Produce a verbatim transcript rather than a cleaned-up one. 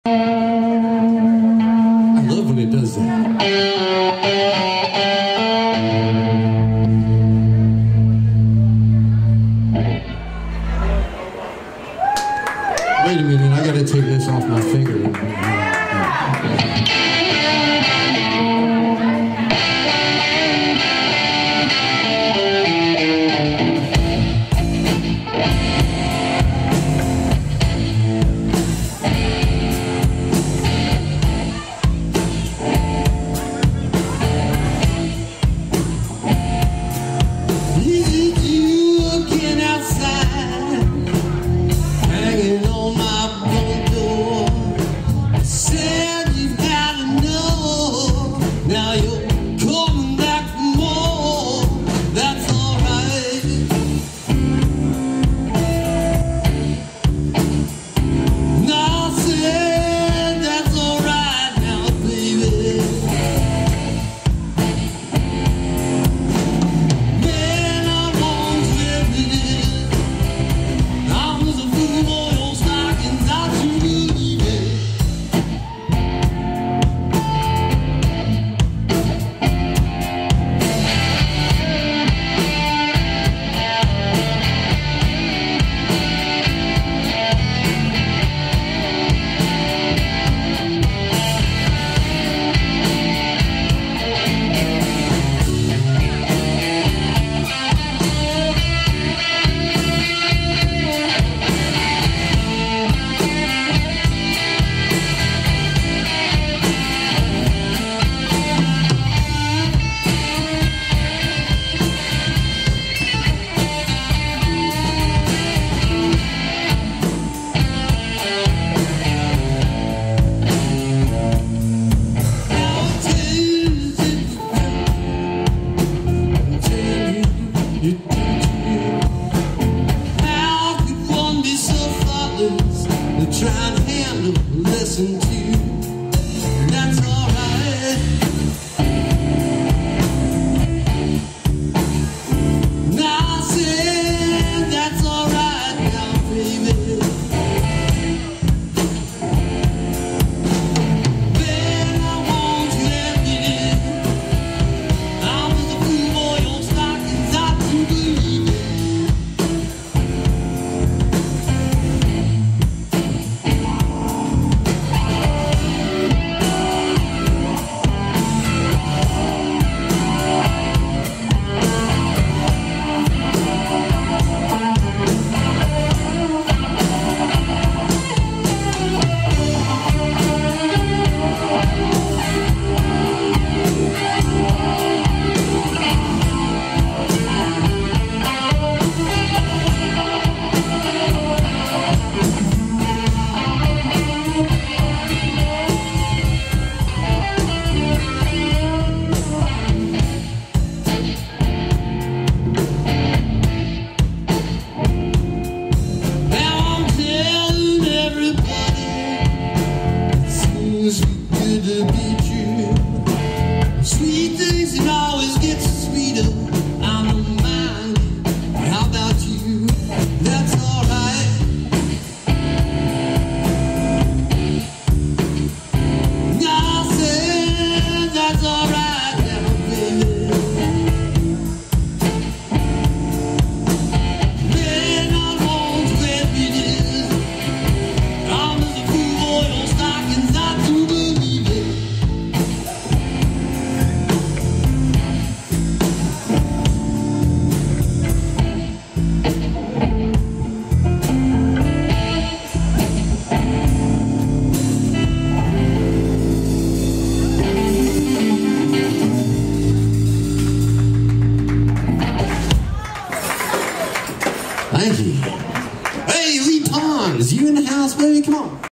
I love when it does that. Wait a minute, I gotta take this off my finger. Trying to handle, listen to, that's alright. Now I said that's alright now, baby. Then I want you to let me in. I was a fool for your stockings, I do believe it. Good to be true. Sweet things can always get sweeter. I don't mind. How about you? That's alright. I said that's alright now, baby. Man, I won't let me in. I'm just a fool for your stockings. I do believe it. Thank you. Hey, Lee Pons, you in the house, baby? Come on.